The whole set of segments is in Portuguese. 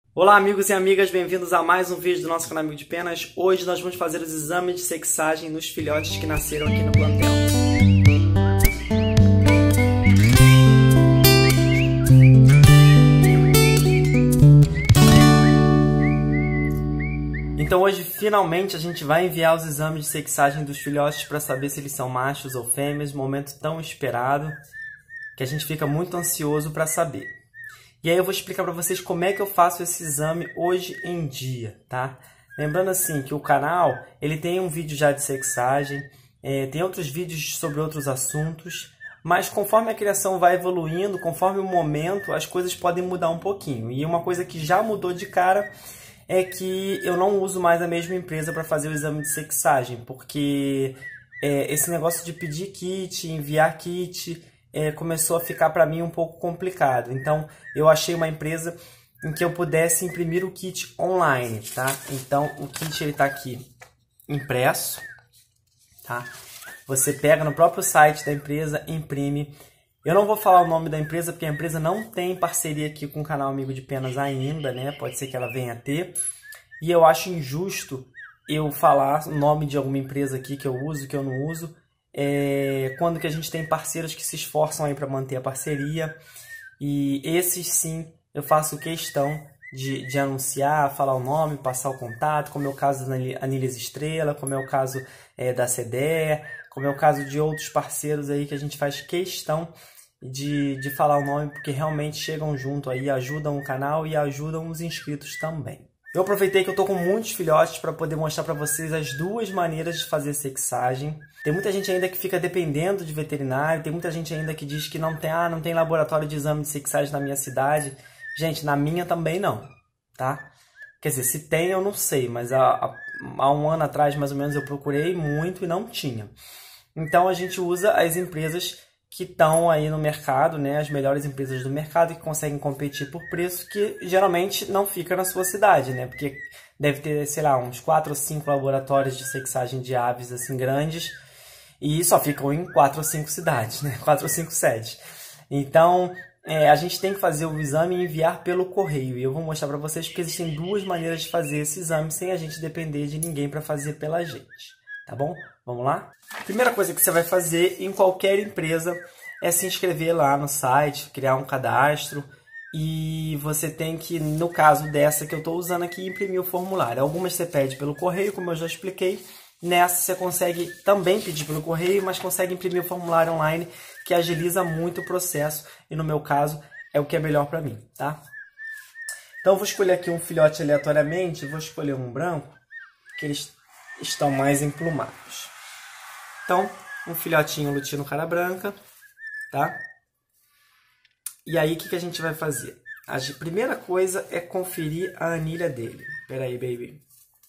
Olá amigos e amigas, bem-vindos a mais um vídeo do nosso canal Amigo de Penas. Hoje nós vamos fazer os exames de sexagem nos filhotes que nasceram aqui no plantel. Então hoje finalmente a gente vai enviar os exames de sexagem dos filhotes para saber se eles são machos ou fêmeas, momento tão esperado que a gente fica muito ansioso para saber. E aí eu vou explicar para vocês como é que eu faço esse exame hoje em dia, tá? Lembrando assim que o canal, ele tem um vídeo já de sexagem, tem outros vídeos sobre outros assuntos, mas conforme a criação vai evoluindo, conforme o momento, as coisas podem mudar um pouquinho. E uma coisa que já mudou de cara é que eu não uso mais a mesma empresa para fazer o exame de sexagem, porque esse negócio de pedir kit, enviar kit, começou a ficar para mim um pouco complicado. Então eu achei uma empresa em que eu pudesse imprimir o kit online, tá? Então o kit ele tá aqui impresso, tá? Você pega no próprio site da empresa, imprime. Eu não vou falar o nome da empresa porque a empresa não tem parceria aqui com o canal Amigo de Penas ainda, né? Pode ser que ela venha a ter. E eu acho injusto eu falar o nome de alguma empresa aqui que eu uso, que eu não uso, quando que a gente tem parceiros que se esforçam aí para manter a parceria. E esses sim eu faço questão de anunciar, falar o nome, passar o contato, como é o caso da Anilhas Estrela, como é o caso da CDE, como é o caso de outros parceiros aí que a gente faz questão de falar o nome, porque realmente chegam junto aí, ajudam o canal e ajudam os inscritos também. Eu aproveitei que eu tô com muitos filhotes para poder mostrar para vocês as duas maneiras de fazer sexagem. Tem muita gente ainda que fica dependendo de veterinário, tem muita gente ainda que diz que não tem laboratório de exame de sexagem na minha cidade. Gente, na minha também não, tá? Quer dizer, se tem eu não sei, mas há um ano atrás mais ou menos eu procurei muito e não tinha. Então a gente usa as empresas que estão aí no mercado, né, as melhores empresas do mercado que conseguem competir por preço, que geralmente não fica na sua cidade, né, porque deve ter, sei lá, uns 4 ou 5 laboratórios de sexagem de aves assim grandes e só ficam em 4 ou 5 cidades, né, 4 ou 5 sedes. Então a gente tem que fazer o exame e enviar pelo correio, e eu vou mostrar para vocês que existem duas maneiras de fazer esse exame sem a gente depender de ninguém para fazer pela gente. Tá bom? Vamos lá? Primeira coisa que você vai fazer em qualquer empresa é se inscrever lá no site, criar um cadastro, e você tem que, no caso dessa que eu estou usando aqui, imprimir o formulário. Algumas você pede pelo correio, como eu já expliquei. Nessa você consegue também pedir pelo correio, mas consegue imprimir o formulário online, que agiliza muito o processo, e no meu caso é o que é melhor para mim, tá? Então eu vou escolher aqui um filhote aleatoriamente, vou escolher um branco, que eles estão mais emplumados. Então, um filhotinho lutino cara branca, tá? E aí, o que a gente vai fazer? A primeira coisa é conferir a anilha dele. Espera aí, baby.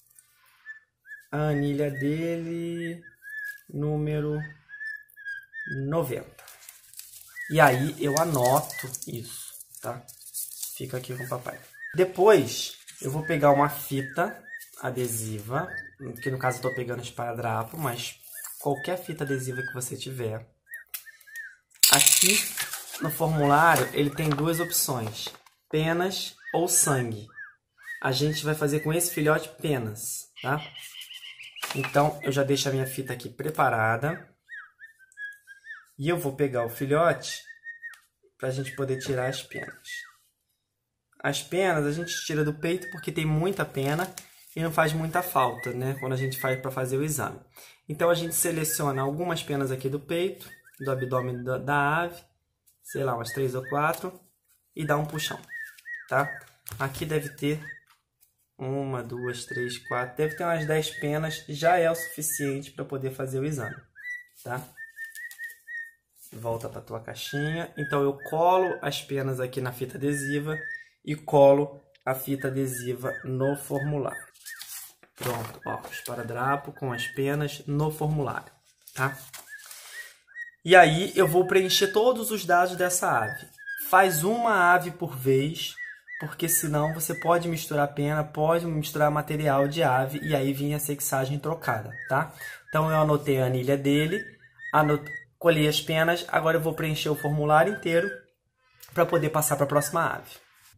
A anilha dele, número 90. E aí, eu anoto isso, tá? Fica aqui com o papai. Depois, eu vou pegar uma fita adesiva, que no caso eu estou pegando esparadrapo, mas qualquer fita adesiva que você tiver. Aqui no formulário ele tem duas opções, penas ou sangue. A gente vai fazer com esse filhote penas, tá? Então eu já deixo a minha fita aqui preparada e eu vou pegar o filhote para a gente poder tirar as penas. As penas a gente tira do peito porque tem muita pena e não faz muita falta, né, quando a gente faz para fazer o exame. Então a gente seleciona algumas penas aqui do peito, do abdômen da ave, sei lá, umas 3 ou 4, e dá um puxão, tá? Aqui deve ter 1, 2, 3, 4, deve ter umas 10 penas, já é o suficiente para poder fazer o exame, tá? Volta para tua caixinha. Então eu colo as penas aqui na fita adesiva e colo a fita adesiva no formulário. Pronto, ó, esparadrapo com as penas no formulário, tá? E aí eu vou preencher todos os dados dessa ave. Faz uma ave por vez, porque senão você pode misturar pena, pode misturar material de ave e aí vinha a sexagem trocada, tá? Então eu anotei a anilha dele, colhi as penas, agora eu vou preencher o formulário inteiro para poder passar para a próxima ave.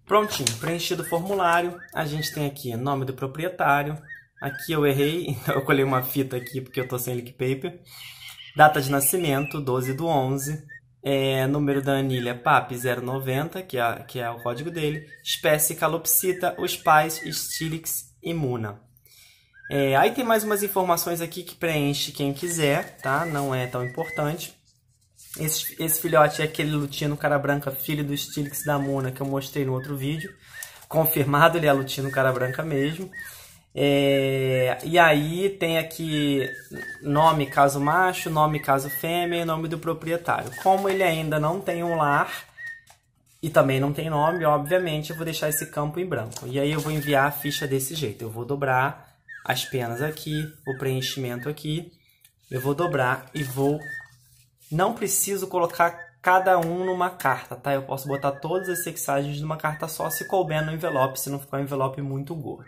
Prontinho, preenchido o formulário, a gente tem aqui nome do proprietário. Aqui eu errei, então eu colei uma fita aqui porque eu tô sem lick paper. Data de nascimento, 12/11. Número da anilha PAP 090, que é o código dele. Espécie Calopsita, os pais Stylix e Muna. Aí tem mais umas informações aqui que preenche quem quiser, tá? Não é tão importante. Esse filhote é aquele lutino cara branca, filho do Stylix da Muna, que eu mostrei no outro vídeo. Confirmado, ele é lutino cara branca mesmo. E aí tem aqui nome caso macho, nome caso fêmea e nome do proprietário. Como ele ainda não tem um lar e também não tem nome, obviamente eu vou deixar esse campo em branco. E aí eu vou enviar a ficha desse jeito. Eu vou dobrar as penas aqui, o preenchimento aqui. Eu vou dobrar e vou... Não preciso colocar cada um numa carta, tá? Eu posso botar todas as sexagens numa carta só se couber no envelope, se não ficar um envelope muito gordo.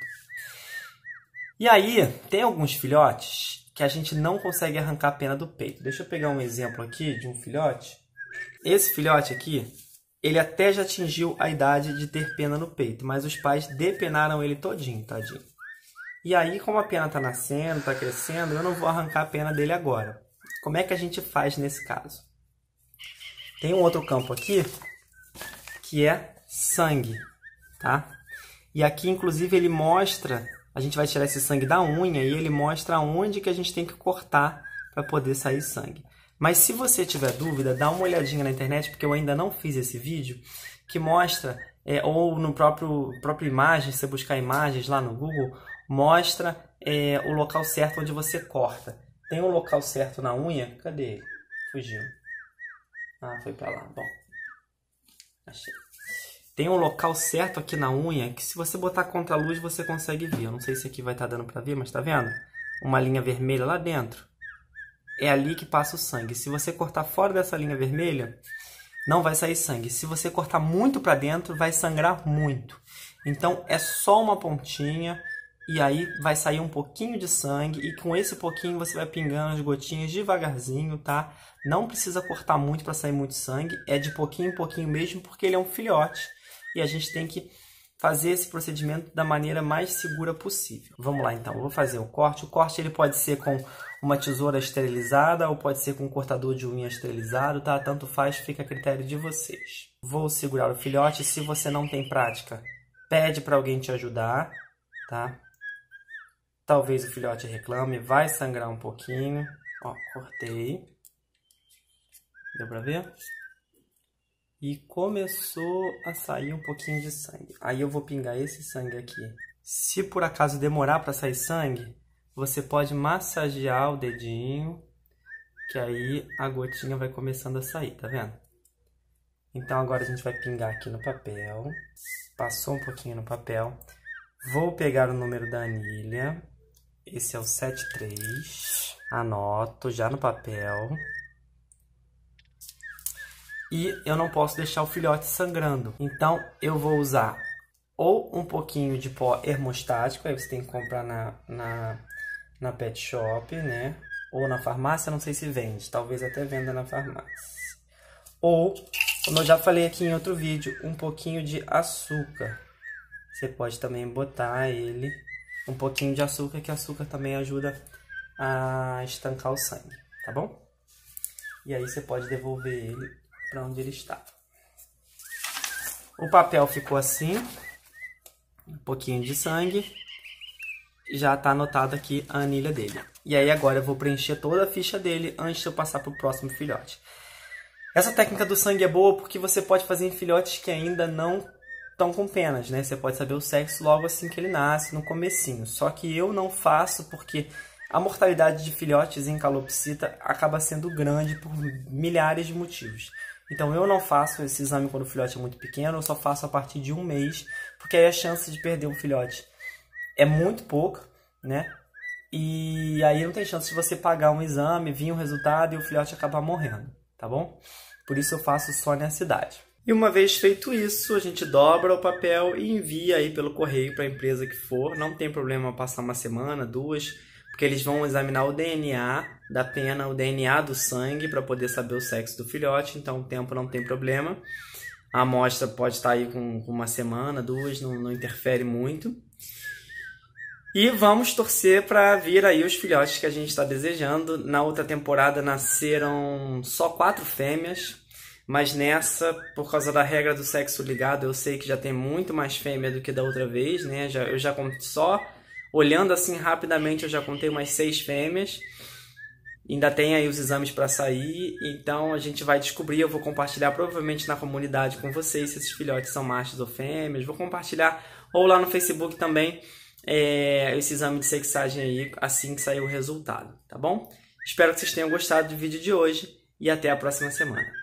E aí, tem alguns filhotes que a gente não consegue arrancar a pena do peito. Deixa eu pegar um exemplo aqui de um filhote. Esse filhote aqui, ele até já atingiu a idade de ter pena no peito, mas os pais depenaram ele todinho, tadinho. E aí, como a pena tá nascendo, tá crescendo, eu não vou arrancar a pena dele agora. Como é que a gente faz nesse caso? Tem um outro campo aqui, que é sangue, tá? E aqui, inclusive, ele mostra... A gente vai tirar esse sangue da unha e ele mostra onde que a gente tem que cortar para poder sair sangue. Mas se você tiver dúvida, dá uma olhadinha na internet, porque eu ainda não fiz esse vídeo, que mostra, ou no próprio imagem, se você buscar imagens lá no Google, mostra o local certo onde você corta. Tem um local certo na unha? Cadê ele? Fugiu. Ah, foi para lá. Bom, achei. Tem um local certo aqui na unha que se você botar contra a luz você consegue ver. Eu não sei se aqui vai estar dando para ver, mas tá vendo? Uma linha vermelha lá dentro. É ali que passa o sangue. Se você cortar fora dessa linha vermelha, não vai sair sangue. Se você cortar muito para dentro, vai sangrar muito. Então é só uma pontinha e aí vai sair um pouquinho de sangue. E com esse pouquinho você vai pingando as gotinhas devagarzinho, tá? Não precisa cortar muito para sair muito sangue. É de pouquinho em pouquinho mesmo, porque ele é um filhote. E a gente tem que fazer esse procedimento da maneira mais segura possível. Vamos lá então, eu vou fazer o corte. O corte ele pode ser com uma tesoura esterilizada ou pode ser com um cortador de unha esterilizado, tá? Tanto faz, fica a critério de vocês. Vou segurar o filhote. Se você não tem prática, pede para alguém te ajudar, tá? Talvez o filhote reclame, vai sangrar um pouquinho. Ó, cortei. Deu para ver? E começou a sair um pouquinho de sangue. Aí eu vou pingar esse sangue aqui. Se por acaso demorar para sair sangue, você pode massagear o dedinho, que aí a gotinha vai começando a sair, tá vendo? Então agora a gente vai pingar aqui no papel. Passou um pouquinho no papel. Vou pegar o número da anilha. Esse é o 73. Anoto já no papel. E eu não posso deixar o filhote sangrando. Então, eu vou usar ou um pouquinho de pó hermostático. Aí você tem que comprar na pet shop, né? Ou na farmácia, não sei se vende. Talvez até venda na farmácia. Ou, como eu já falei aqui em outro vídeo, um pouquinho de açúcar. Você pode também botar ele, um pouquinho de açúcar, que açúcar também ajuda a estancar o sangue, tá bom? E aí você pode devolver ele para onde ele estava. O papel ficou assim, um pouquinho de sangue, já está anotado aqui a anilha dele. E aí agora eu vou preencher toda a ficha dele antes de eu passar para o próximo filhote. Essa técnica do sangue é boa porque você pode fazer em filhotes que ainda não estão com penas, né? Você pode saber o sexo logo assim que ele nasce, no comecinho. Só que eu não faço porque a mortalidade de filhotes em calopsita acaba sendo grande por milhares de motivos. Então eu não faço esse exame quando o filhote é muito pequeno, eu só faço a partir de 1 mês, porque aí a chance de perder um filhote é muito pouca, né? E aí não tem chance de você pagar um exame, vir um resultado e o filhote acabar morrendo, tá bom? Por isso eu faço só nessa idade. E uma vez feito isso, a gente dobra o papel e envia aí pelo correio para a empresa que for. Não tem problema passar uma semana, 2, porque eles vão examinar o DNA da pena, o DNA do sangue, para poder saber o sexo do filhote, então o tempo não tem problema. A amostra pode estar aí com uma semana, 2, não interfere muito. E vamos torcer para vir aí os filhotes que a gente está desejando. Na outra temporada nasceram só 4 fêmeas, mas nessa, por causa da regra do sexo ligado, eu sei que já tem muito mais fêmea do que da outra vez, né? Eu já contei, só olhando assim rapidamente, eu já contei umas 6 fêmeas. Ainda tem aí os exames para sair, então a gente vai descobrir. Eu vou compartilhar provavelmente na comunidade com vocês se esses filhotes são machos ou fêmeas. Vou compartilhar ou lá no Facebook também esse exame de sexagem aí assim que sair o resultado, tá bom? Espero que vocês tenham gostado do vídeo de hoje e até a próxima semana.